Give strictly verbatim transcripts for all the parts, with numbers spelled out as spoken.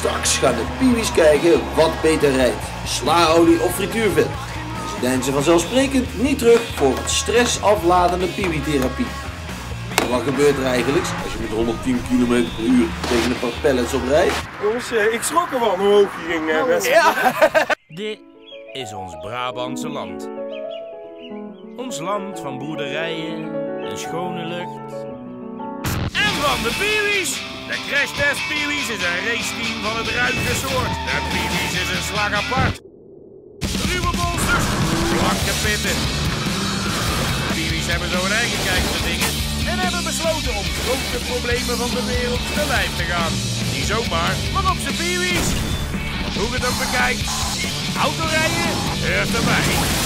Straks gaan de pieuwies kijken wat beter rijdt. Slaolie of frituurvet. Ze deinzen vanzelfsprekend niet terug voor stressafladende pieuwietherapie. Wat gebeurt er eigenlijk als je met honderdtien kilometer per uur tegen een paar pallets op rijdt? Jongens, ik schrok ervan hoe hoog je ging. Uh, ja. Dit is ons Brabantse land. Ons land van boerderijen en schone lucht. En van de pieuwies! De Crashtest Pieuwies is een raceteam van het ruige soort. De pieuwies is een slag apart. Ruwe bolsters, blanke pitten. De pieuwies hebben zo een eigen kijk naar dingen en hebben besloten om grote problemen van de wereld te lijf te gaan. Niet zomaar, maar op zijn pieuwies. Hoe je het ook bekijkt, autorijden hoort erbij.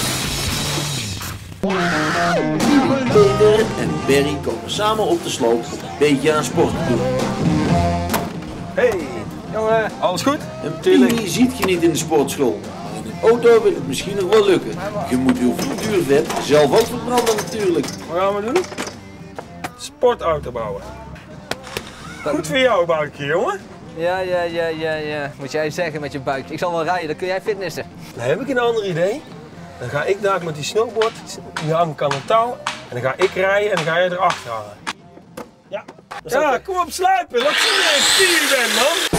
Peter en Barry komen samen op de sloop om een beetje aan sport te doen. Hey, jongen, alles goed? Een pieuwie ziet je niet in de sportschool. Maar in een auto wil het misschien nog wel lukken. Je moet uw frituurvet zelf ook verbranden natuurlijk. Wat gaan we doen? Sportauto bouwen. Goed voor jou, buikje, jongen. Ja, ja, ja, ja, ja. Moet jij zeggen met je buik. Ik zal wel rijden, dan kun jij fitnessen. Dan heb ik een ander idee. Dan ga ik daar met die snowboard, die hang ik aan een touw. En dan ga ik rijden en dan ga jij erachter hangen. Ja, ja, kom op sluipen. Laat zien dat je een pieuwie bent, man.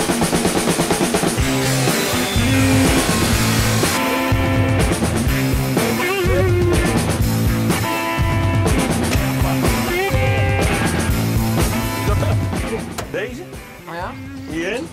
Deze? Oh ja? Hierin?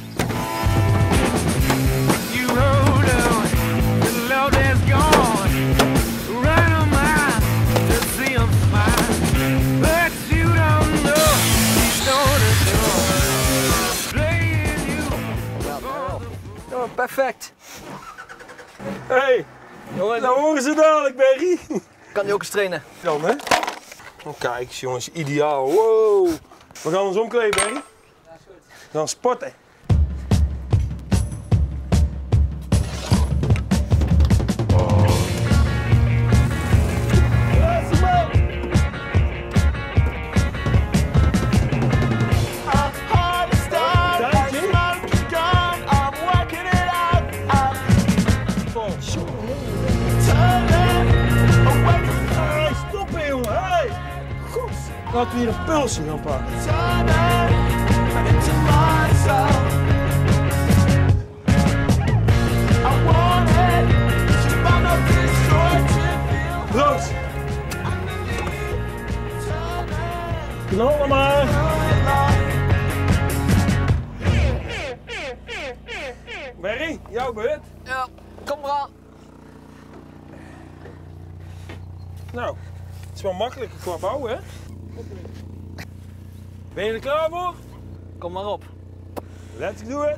Perfect. Hé, hey, jongen, nou horen ze dadelijk, Barry. Kan die ook eens trainen? Dan, hè? Oh, kijk eens, jongens, ideaal. Wow. We gaan ons omkleden, Barry. Ja, is goed. We gaan sporten. Laten we hier een pulsje gaan pakken. Proost! Knallen maar! Barry, jouw beurt. Ja, kom maar aan. Nou, het is wel makkelijker qua bouwen, hè? Ben je er klaar voor? Kom maar op. Let's do it.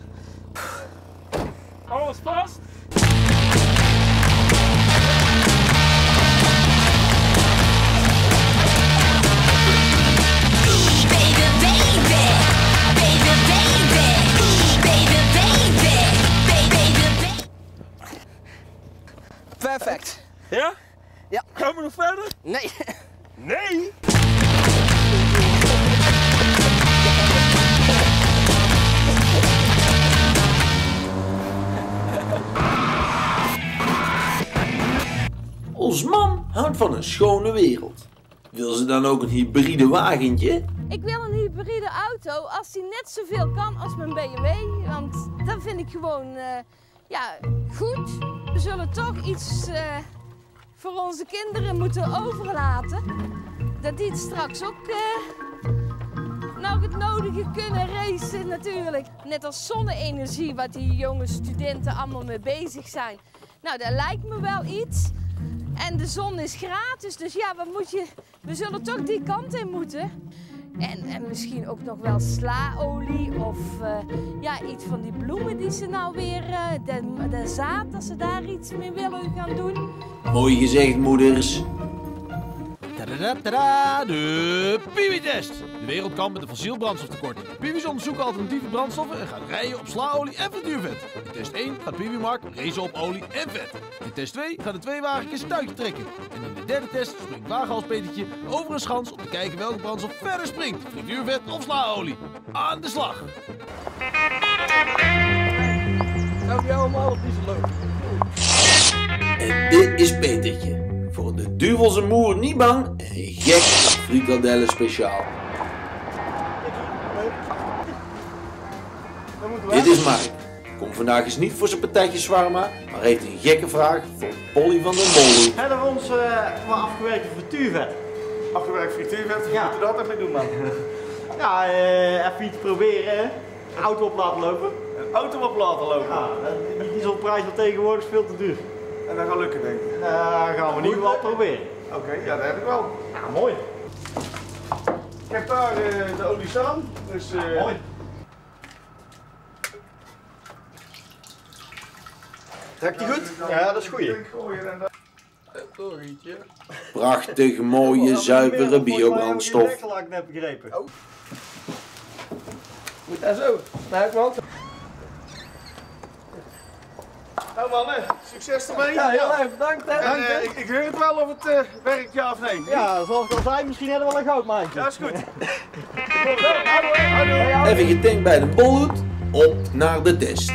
Alles vast. Perfect. Ja? Ja. Gaan we nog verder? Nee. Nee? Ons man houdt van een schone wereld. Wil ze dan ook een hybride wagentje? Ik wil een hybride auto als die net zoveel kan als mijn B M W. Want dat vind ik gewoon uh, ja, goed. We zullen toch iets uh, voor onze kinderen moeten overlaten. Dat die het straks ook uh, nog het nodige kunnen racen natuurlijk. Net als zonne-energie waar die jonge studenten allemaal mee bezig zijn. Nou, dat lijkt me wel iets. En de zon is gratis, dus ja, wat moet je, we zullen toch die kant in moeten. En, en misschien ook nog wel slaolie of uh, ja, iets van die bloemen die ze nou weer, uh, de, de zaad, als ze daar iets mee willen gaan doen. Mooi gezegd, moeders. Tadaa, de Pieuwietest. De wereld kampt met een fossiel brandstoftekort. Pieuwies onderzoeken alternatieve brandstoffen en gaan rijden op slaolie en frituurvet. In test één gaat Pieuwiemark racen op olie en vet. In test twee gaan de twee wagentjes tuigje trekken. En in de derde test springt wagenhals Petertje over een schans om te kijken welke brandstof verder springt. Frituurvet of slaolie. aan de slag. Nou, jou allemaal op diesel lopen. En dit is Petertje. Voor de duvelse moer niet bang en gek frikandellen speciaal. Dit is Mark. Komt vandaag eens niet voor zijn patatje shawarma, maar heeft een gekke vraag voor Polly van den Bolhoed. We hebben ons uh, maar afgewerkte frituurvet. Afgewerkt frituurvet, Ja. moeten we dat even doen man. Ja, uh, even iets proberen. Auto op laten lopen. Een auto op laten lopen. Ja, die dieselprijs van tegenwoordig is veel te duur. En dat gaat lukken denk ik. Uh, gaan we in ieder geval proberen. Oké, okay, ja dat heb ik wel. Ja, mooi. Ik heb daar uh, de olie staan. Dus, uh, Mooi. Trekt die goed? Ja, dat is goed. Prachtig mooie, zuivere biobrandstof. Ik heb net begrepen. Oh. Moet dat zo? Nou, ik wel. Nou mannen, succes ermee. Ja, heel erg bedankt hè. En, uh, ik, ik hoor het wel of het uh, werkt ja of nee. Ja, zoals ik al zei, misschien hebben we wel een goudmaatje. Ja, is goed. Even getankt bij de Bolhoed, op naar de test.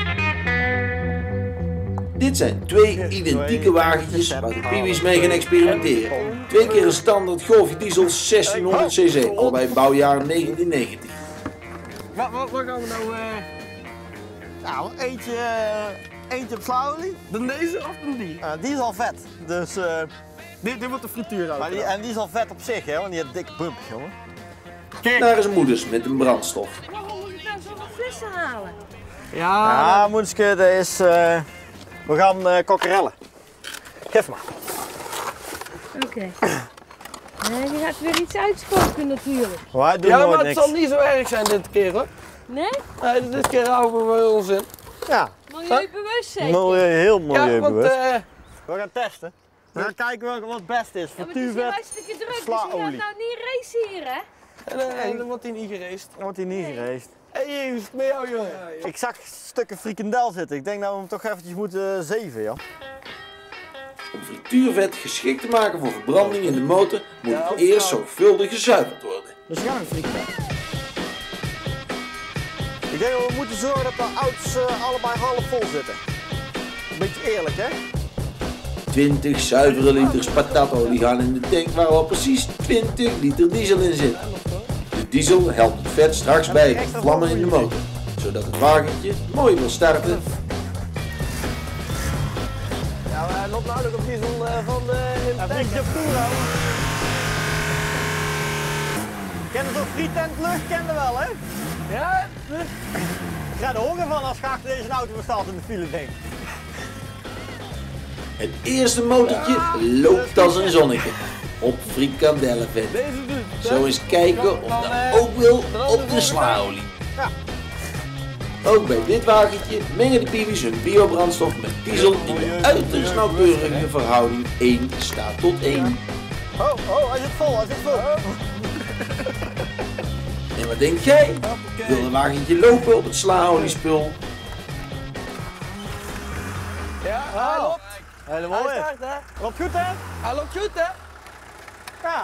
Dit zijn twee identieke wagentjes waar de piwi's mee gaan experimenteren. Twee keer een standaard Golf diesel zestienhonderd cc, allebei bouwjaar negentien negentig. Wat, wat, wat gaan we nou... Uh... Nou, eentje, uh, eentje op slaolie. Dan deze of dan die? Uh, die is al vet, dus... Uh, Dit, dit wordt de frituurauto. maar die, en die is al vet op zich, hè, want die heeft dikke bumpjes, jongen. Daar is moeders met een brandstof. Waarom moet ik nou zoveel vissen halen? Ja, Ja, moederske, dat is... Uh, we gaan uh, kokkerellen. Geef maar. Oké. Nee, je gaat weer iets uitspoken natuurlijk. Wij doen ja nooit maar het niks. zal niet zo erg zijn dit keer hoor. Nee? Nee, dit keer houden we ons in. Ja, Milieubewust zeker? milieu, heel Ja, want milieubewust. uh, We gaan testen. We gaan kijken welke wat het beste is. Ja, maar het is hier Frituurvet, hartstikke druk, dus je slaolie. gaat nou niet racen hier, hè? en, uh, en dan wordt hij niet gereest. Dan wordt hij niet gereisd. Hé, hey, hoe is het met jou jongen? Ik zag stukken frikandel zitten. Ik denk dat we hem toch eventjes moeten zeven, joh. Om frituurvet geschikt te maken voor verbranding in de motor moet het eerst zorgvuldig gezuiverd worden. Dus we gaan een frikandel. Ik denk dat we moeten zorgen dat de ouds uh, allebei half vol zitten. Een beetje eerlijk, hè? twintig zuivere liters patatolie gaan in de tank waar al precies twintig liter diesel in zit. De diesel helpt het vet straks bij het vlammen in de motor, zodat het wagentje mooi wil starten. Ja, hij loopt nou ook op diesel uh, van de... Hij vliegt op toer, houden. Ken je zo'n frietent lucht? Ken je wel, hè? Ja? Ik krijg er honger van als je achter deze auto staat in de file, denk ik. Het eerste motortje loopt als een zonnetje op frikandellenvet. Deze doet. Zo eens kijken of dat ook wil op de slaolie. Ja. Ook bij dit wagentje mengen de piwi's hun biobrandstof met diesel in de uiterst nauwkeurige verhouding één staat tot één. Oh, oh, hij zit vol, hij zit vol. En wat denk jij? Wil een wagentje lopen op het slaoliespul? Ja, hij loopt. Helemaal Hij in. start hè. Loopt goed, hè? Hij loopt goed hè. Ja.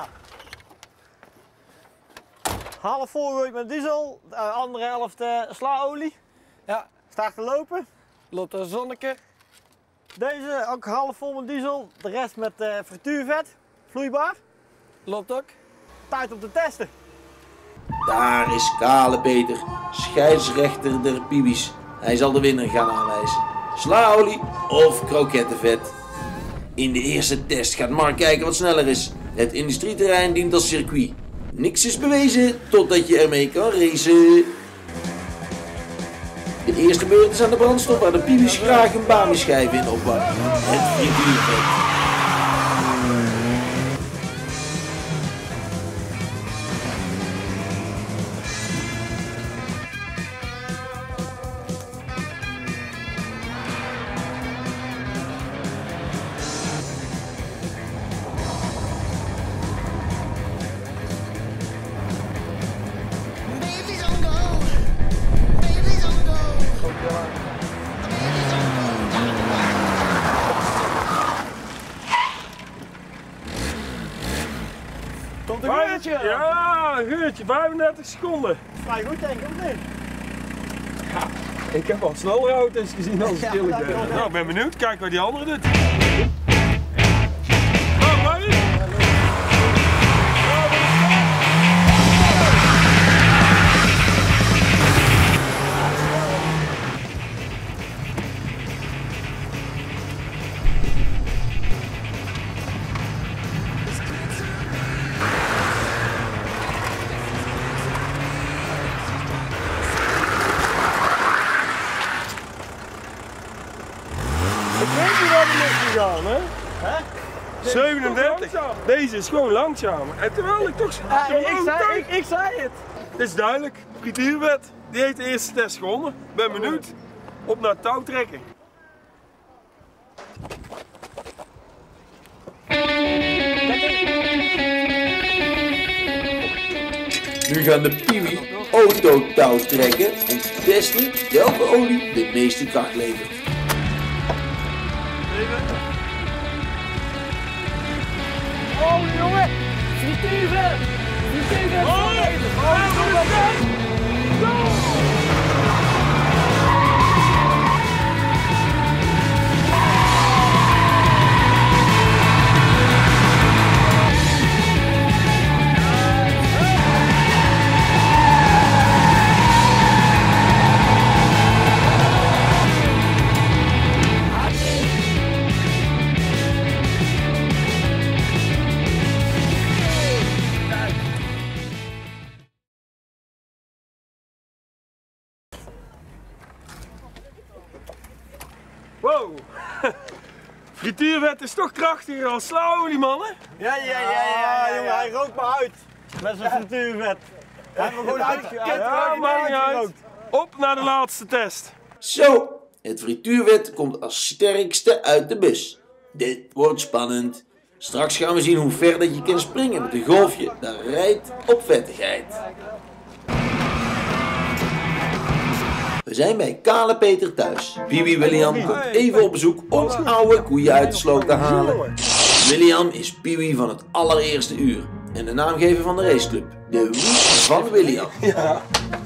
Half volgooid met diesel, de andere helft uh, slaolie. Ja, Start te lopen. loopt een zonneke. Deze ook half vol met diesel, de rest met uh, frituurvet, vloeibaar. Loopt ook. Tijd om te testen. Daar is Kale Peter, scheidsrechter der piwi's. Hij zal de winnaar gaan aanwijzen. Slaolie of krokettenvet? In de eerste test gaat Mark kijken wat sneller is. Het industrieterrein dient als circuit. Niks is bewezen totdat je ermee kan racen. De eerste beurt is aan de brandstof waar de piwi's graag een bami-schijf in opwarmen. Het frituurvet. Komt een geurtje? Ja, een geurtje, vijfendertig seconden. vrij goed denk ik, of niet? Ja, ik heb wat snellere auto's gezien als ik eerlijk ben. Nou, ik ben benieuwd. Kijk wat die andere doet. Oh, Mark! Ik weet niet waar die is gegaan, hè? Hè? zevenendertig. Deze is gewoon langzamer. En terwijl ik toch... Ja, ik, ik, zei, ik, ik zei het. Het is duidelijk. Frituurvet, die heeft de eerste test gewonnen. Ben benieuwd. Op naar touw trekken. Nu gaan de Piwi autotouw trekken om te testen welke olie de meeste kracht levert. Oh jongen, frituurvet! Frituurvet! Oh, Wow! Frituurvet is toch krachtiger dan slauwolie, mannen? Ja, ja, ja, ja, ja, jongen, hij rookt me uit met zijn frituurvet. Hij heeft me gewoon uitgerookt. Ja, maakt niet uit. Op naar de laatste test. Zo, het frituurvet komt als sterkste uit de bus. Dit wordt spannend. Straks gaan we zien hoe ver dat je kan springen met een golfje dat rijdt op vettigheid. We zijn bij Kale Peter thuis. Piwi William komt even op bezoek om zijn oude koeien uit de sloot te halen. William is Piwi van het allereerste uur en de naamgever van de raceclub. De Wie van William. Ja.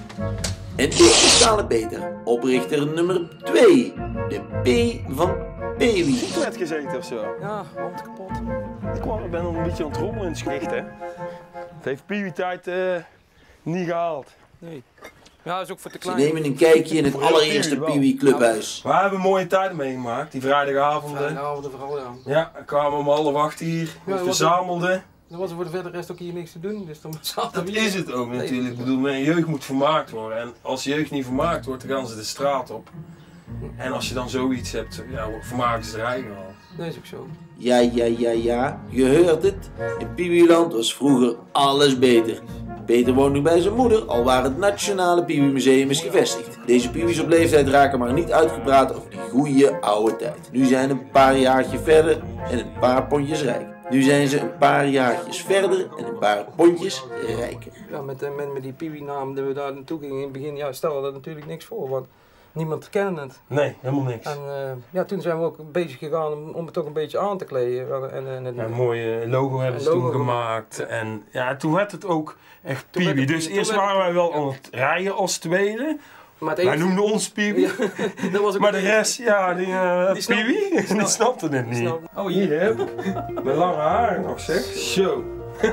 En dit is Kale Peter, oprichter nummer twee. De P van Piwi. Net gezeten of zo. Ja, hand kapot. Ik, kwam, ik ben nog een beetje aan het rommelen in het schicht, hè. Het heeft Piwi tijd uh, niet gehaald. Nee. Ja, dat is ook voor te Ze klein. nemen een kijkje in het allereerste Piwi clubhuis. We hebben mooie tijden meegemaakt, die vrijdagavonden. Ja, vooral ja. Ja, dan kwamen we om half acht hier, we dat was verzamelden. Dan was er voor de verder rest ook hier niks te doen, dus dan zaten Dat we hier. is het ook natuurlijk. Ik bedoel, mijn jeugd moet vermaakt worden. En als jeugd niet vermaakt wordt, dan gaan ze de straat op. En als je dan zoiets hebt, ja, vermaken ze er eigen al. Dat is ook zo. Ja, ja, ja, ja, je hoort het. In Piwiland was vroeger alles beter. Peter woont nu bij zijn moeder, al waar het Nationale Piwi Museum is gevestigd. Deze Piwis op leeftijd raken maar niet uitgepraat over die goede oude tijd. Nu zijn ze een paar jaartjes verder en een paar pondjes rijk. Nu zijn ze een paar jaartjes verder en een paar pondjes rijker. Ja, met, met, met die Piwi-naam dat we daar naartoe gingen in het begin, ja, stelde dat natuurlijk niks voor, want niemand kende het. Nee, helemaal niks. En uh, ja, toen zijn we ook bezig gegaan om, om het toch een beetje aan te kleden. En, en, en, Ja, een mooie logo hebben ze logo toen gemaakt. Ja. En ja, toen werd het ook echt Toen werd Piwi. het- Dus toen eerst werd waren het- wij wel ja. aan het rijden als tweede. Maar het Wij enige- noemden ons Piwi. Ja, dat was ook Maar de een- rest, ja, die, uh, Die snap- Piwi, die snap- die snapte het niet. snap- Oh, Hier, hier. hè? Met lange haar nog, zeg. Zo.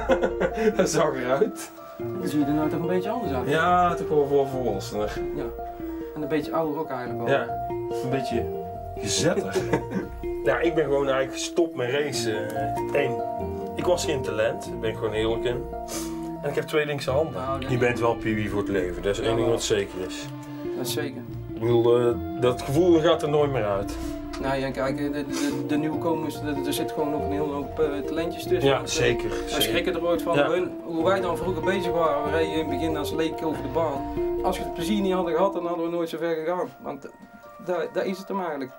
Dat zag eruit. Dan zie je er nou toch een beetje anders uit. Ja, toch wel voor volwassener. Ja. En een beetje ouder ook eigenlijk wel. Ja, een beetje gezetter. Ja, ik ben gewoon eigenlijk gestopt met racen. Eén, ik was geen talent, daar ben ik gewoon eerlijk in. En ik heb twee linkse handen. Nou, dat- Je bent wel Piwi voor het leven, dat is één ding wat zeker is. Dat is zeker. Ik bedoel, uh, dat gevoel gaat er nooit meer uit. Nou ja, kijk, de, de, de nieuwkomers, er, er zit gewoon ook een hele hoop uh, talentjes tussen. Ja, Want, uh, zeker. Wij zeker. schrikken er ooit van. Ja. Hun, hoe wij dan vroeger bezig waren, we reden in het begin als leek over de baan. Als we het plezier niet hadden gehad, dan hadden we nooit zo ver gegaan. Want uh, daar, daar is het hem eigenlijk.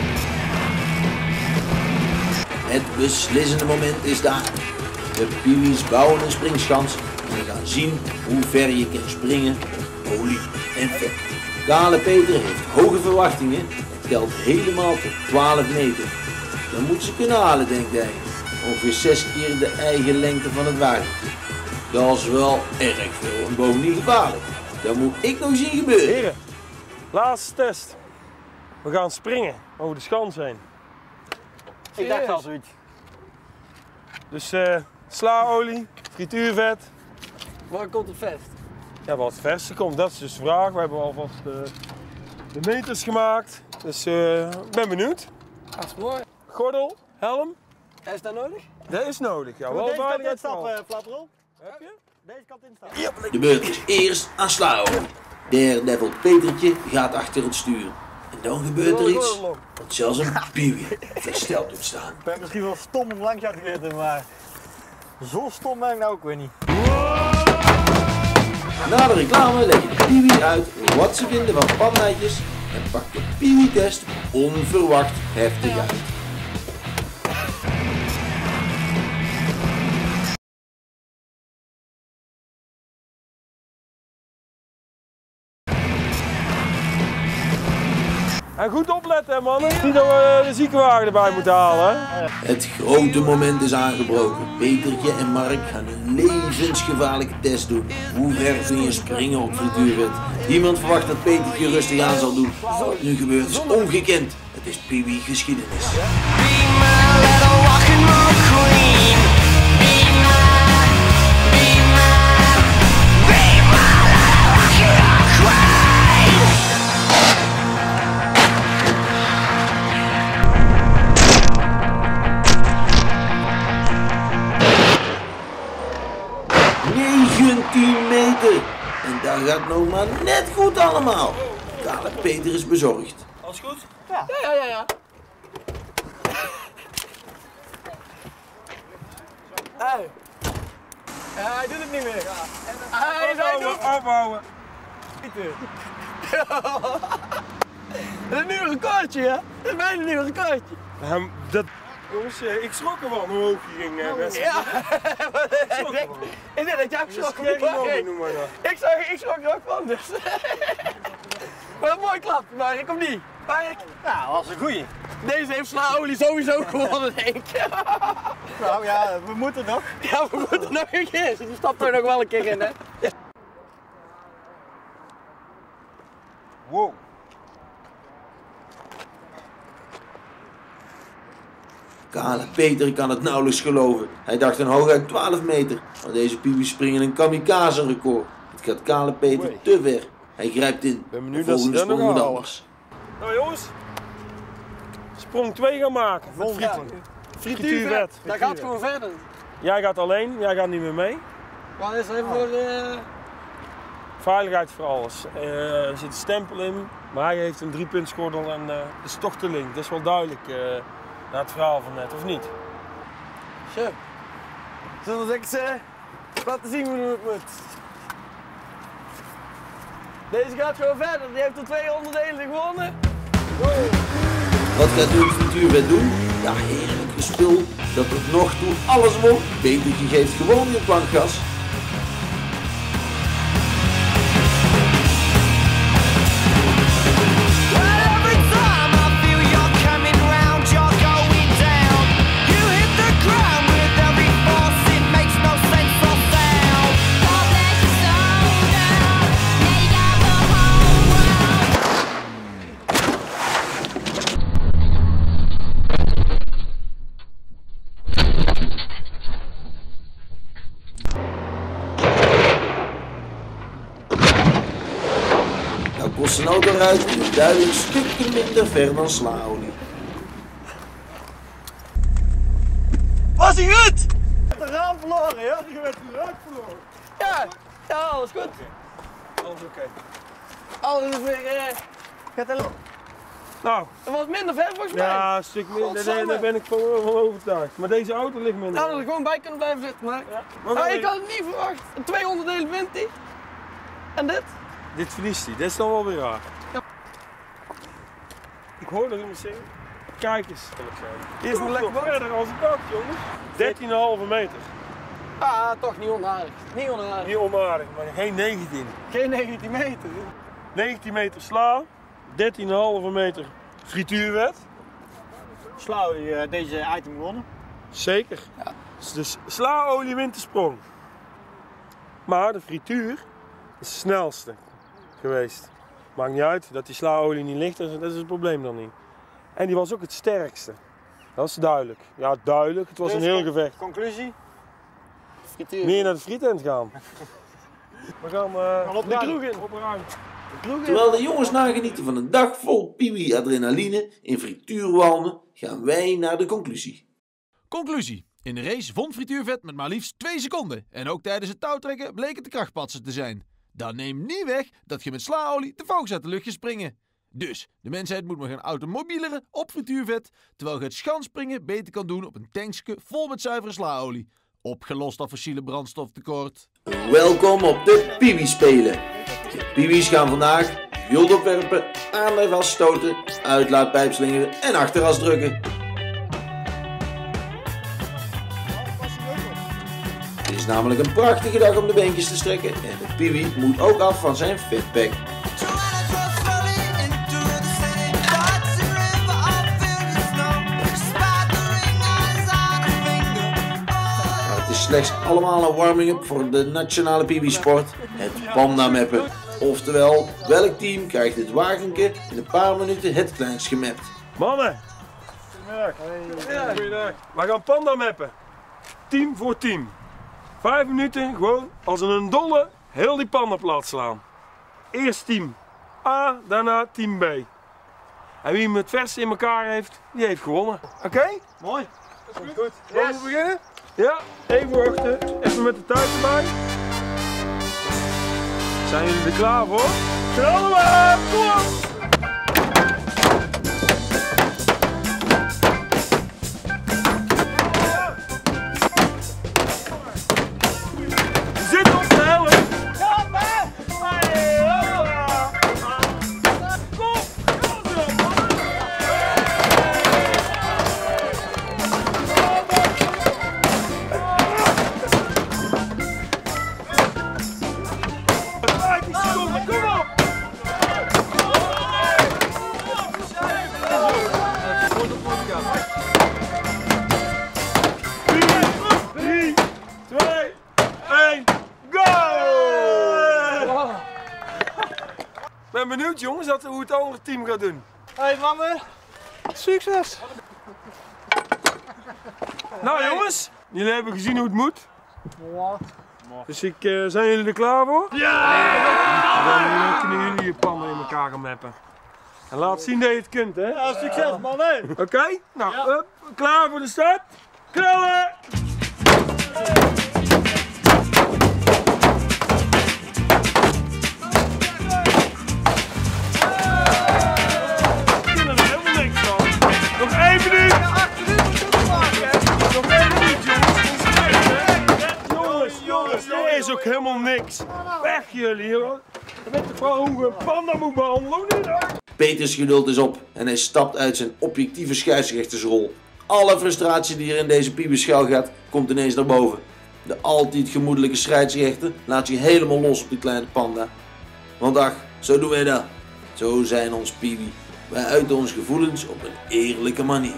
Het beslissende moment is daar. De Piwi's bouwen een springschans en we gaan zien hoe ver je kan springen op olie en vet. Kale Peter heeft hoge verwachtingen en telt helemaal tot twaalf meter. Dan moet ze kunnen halen, denkt hij. Ongeveer zes keer de eigen lengte van het wagentje. Dat is wel erg veel en bovendien gevaarlijk. Dat moet ik nog zien gebeuren. Heren, laatste test. We gaan springen over de schans heen. Ik dacht al zoiets. Dus uh, slaolie, frituurvet. Waar komt het vest? Ja, wat het verste komt, dat is dus de vraag. We hebben alvast uh, de meters gemaakt. Dus uh, ik ben benieuwd. Dat is mooi. Gordel, helm. Is dat nodig? Dat is nodig, ja. Wel Deze kant veiligheid instappen, vooral. Flaprol. Heb je? Deze kant instappen. De beurt is eerst aan Slaolie. Daredevil Petertje gaat achter het stuur. En dan gebeurt er iets wat zelfs een pieuwie versteld doet staan. Ik ben misschien wel stom om langs jou te weten, maar zo stom ben ik nou ook weer niet. Na de reclame leggen de pieuwie uit wat ze vinden van pandijtjes en pakt de pieuwie-test onverwacht heftig uit. En goed opletten, hè, mannen. Niet dat we de ziekenwagen erbij moeten halen. Hè? Het grote moment is aangebroken. Petertje en Mark gaan een levensgevaarlijke test doen. Hoe ver kun je springen op frituurvet? Niemand verwacht dat Petertje rustig aan zal doen. Wat nu gebeurt is ongekend. Het is pieuwie geschiedenis. negentien meter. En dat gaat nog maar net goed allemaal. Kale Peter is bezorgd. Alles goed? Ja, ja, ja. ja. Hey. Ja, hij doet het niet meer. Ja. Hij, hij doet het. Ophouden. Dat is een nieuw recordje, hè? Dat is bijna een nieuw recordje. Ja, dat... Jongens, ik schrok ervan hoe hoog je ging. Uh, ja, ik denk, ik denk dat jij geschrokken was. Ik zag, ik schrok er ook van, dus. Maar een mooi klap, maar ik kom niet. Maar ik... Ja, dat was een goeie. Deze heeft Slaolie sowieso gewonnen, denk ik. Nou ja, we moeten nog. Ja, we moeten nog een keer. Die stapt er nog wel een keer in, hè. Ja. Wow. Kale Peter kan het nauwelijks geloven. Hij dacht een hooguit twaalf meter. Maar deze pieuwies springen een kamikaze record. Het gaat Kale Peter te ver. Hij grijpt in. De volgende sprong moet anders. Nou jongens. Sprong twee gaan maken. Met frituurvet. Dat gaat gewoon verder. Jij gaat alleen, jij gaat niet meer mee. Wat is er even voor de... Veiligheid voor alles. Uh, er zit een stempel in, maar hij heeft een driepuntsgordel en uh, dat is toch te link. Dat is wel duidelijk uh, na het verhaal van net, of niet? Zo. Zullen we eens uh, laten zien hoe het moet. Deze gaat gewoon verder, die heeft er twee onderdelen gewonnen. Wow. Wat gaat nu het frituurvet doen? Ja, heerlijk gespul. Dat tot nog toe alles won. Petertje geeft gewoon weer plankgas. Kost zijn auto eruit en een duidelijk stukje minder ver dan Slaolie. Was hij goed? De raam verloren, ja? Je werd de raam verloren. Ja, ja, alles goed. Alles oké. Okay. Alles is weer... Uh, gaat er... Nou. Het was minder ver volgens mij. Ja, een stuk minder, daar, daar ben ik van, van overtuigd. Maar deze auto ligt minder. Nou, dat er gewoon bij kunnen blijven zitten, maar... Ja. Maar ah, ik had het niet verwacht. Twee onderdelen wint hij. En dit? Dit verliest hij, dit is dan wel weer raar. Ja. Ik hoor nog iemand zeggen. Kijk eens. Hier is nog lekker wat verder als ik dacht, jongens. dertien komma vijf meter. Ah, toch niet onaardig. Niet onaardig. Niet onaardig, maar geen negentien. Geen negentien meter. negentien meter sla, dertien komma vijf meter frituurvet. Slaolie uh, deze item gewonnen. Zeker. Ja. Dus Slaolie wint de sprong. Maar de frituur is de snelste. geweest. Maakt niet uit dat die slaolie niet ligt, dat is het probleem dan niet. En die was ook het sterkste. Dat is duidelijk. Ja, duidelijk. Het was Dus een heel gevecht. Conclusie? Frituur. Meer naar de frietent gaan. We gaan uh, op de ruim. kroeg in. Op ruim. Terwijl de jongens nagenieten van een dag vol piwi adrenaline in frituurwalmen, gaan wij naar de conclusie. Conclusie. In de race won frituurvet met maar liefst twee seconden. En ook tijdens het touwtrekken bleek het de krachtpatser te zijn. Dat neemt niet weg dat je met slaolie de vogels uit de lucht gaat springen. Dus, de mensheid moet maar gaan automobieleren op frituurvet, terwijl je het schansspringen beter kan doen op een tankje vol met zuivere slaolie. Opgelost dat fossiele brandstoftekort. Welkom op de Piwi Spelen. De Piwi's gaan vandaag wild opwerpen, aandacht vaststoten, uitlaatpijp slingeren en achteras drukken. Het is namelijk een prachtige dag om de beentjes te strekken en de Piwi moet ook af van zijn fatpack. Slechts allemaal een warming-up voor de nationale piwi-sport, het panda-mappen. Oftewel, welk team krijgt het wagentje in een paar minuten het kleinst gemapt. Mannen! Goedemiddag. Goedemiddag. We gaan panda mappen. Team voor team. Vijf minuten gewoon als een dolle heel die panda plat slaan. Eerst team A, daarna team B. En wie hem het verst in elkaar heeft, die heeft gewonnen. Oké? Okay? Mooi. Dat is goed. Zullen we beginnen? Ja, even wachten. Even met de tijd erbij. Zijn jullie er klaar voor? Knallen we! Kom op! Zit op de helft! Ik ben benieuwd jongens dat, hoe het andere team gaat doen. Hey mannen, succes! Nou jongens, jullie hebben gezien hoe het moet. Dus ik, uh, zijn jullie er klaar voor? Ja! Dan kunnen jullie je pannen in elkaar gaan mappen. En laat zien dat je het kunt, hè? Ja, succes mannen! Oké, okay? Nou, ja. Up, klaar voor de start? Knallen! Nog één minuut! Nog één minuut, jongens! Jongens, jongens, dit is ook helemaal niks. Weg jullie, joh! Je bent toch wel hoe een panda moet behandelen, niet? Peters geduld is op en hij stapt uit zijn objectieve scheidsrechtersrol. Alle frustratie die er in deze Piwi schuil gaat, komt ineens naar boven. De altijd gemoedelijke scheidsrechter laat zich helemaal los op die kleine panda. Want ach, zo doen wij dat. Zo zijn ons Piwi. Wij uiten onze gevoelens op een eerlijke manier.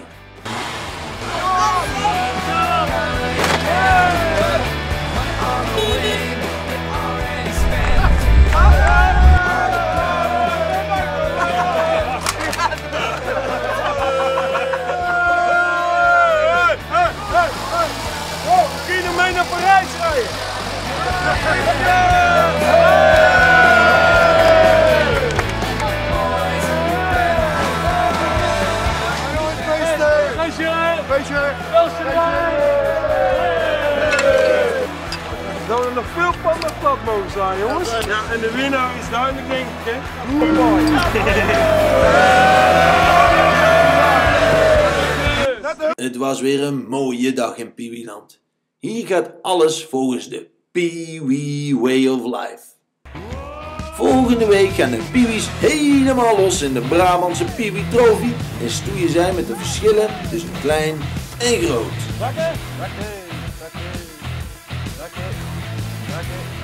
Kun je mee naar Parijs rijden? Dat we nog veel panda plat mogen slaan, jongens. Ja, en de winnaar is duidelijk, denk ik, hè? Mooi. Het was weer een mooie dag in Piwiland. Hier gaat alles volgens de Piwi Way of Life. Volgende week gaan de Piwi's helemaal los in de Brabantse Piwi Trophy en stoeien zij met de verschillen tussen klein en groot. Zakken, zakken, zakken, zakken, zakken.